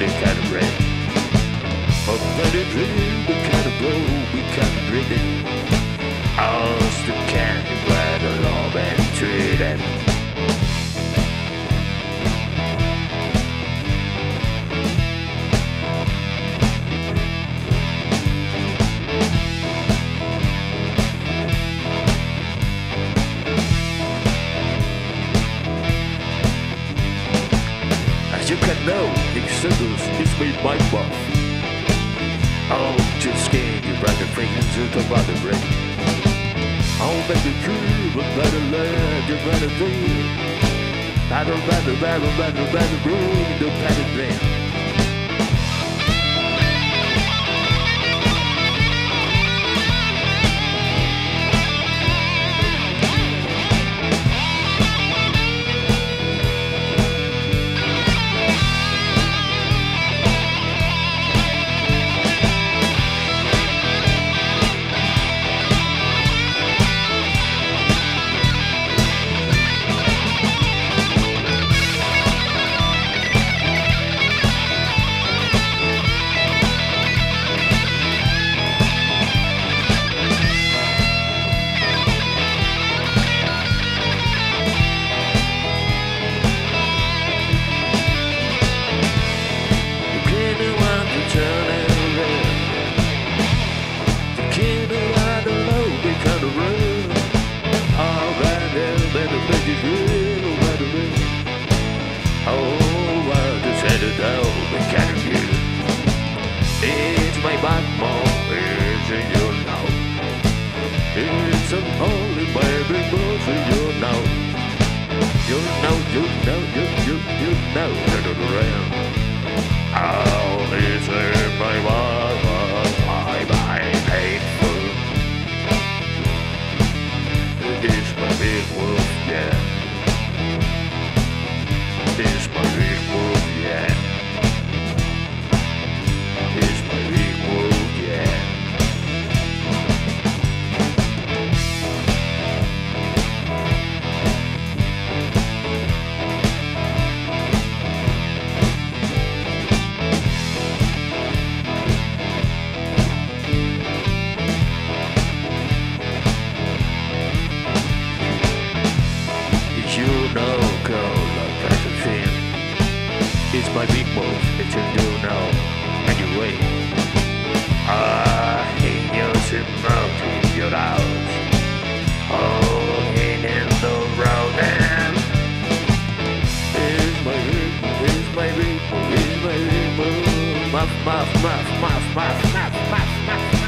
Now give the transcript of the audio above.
the kind of rain. But let it rain, we kind of blow, we kind of drink it. All the candy, where the love and treat it. As you can know, Exodus is made by buff. Oh, just skin, you brought the fragrance into the brain. Oh, baby, true, but better land, you better be. Battle, bring the battle brain. It's my backbone, it's in your now. It's an only baby move in your now. You know, oh, it's in my painful. It's my big wolf, yeah. It's my big wolf, yeah. It's my big move, it's a new now. Anyway, in your mouth, in your house. Oh, in the road and it's my big move, muff.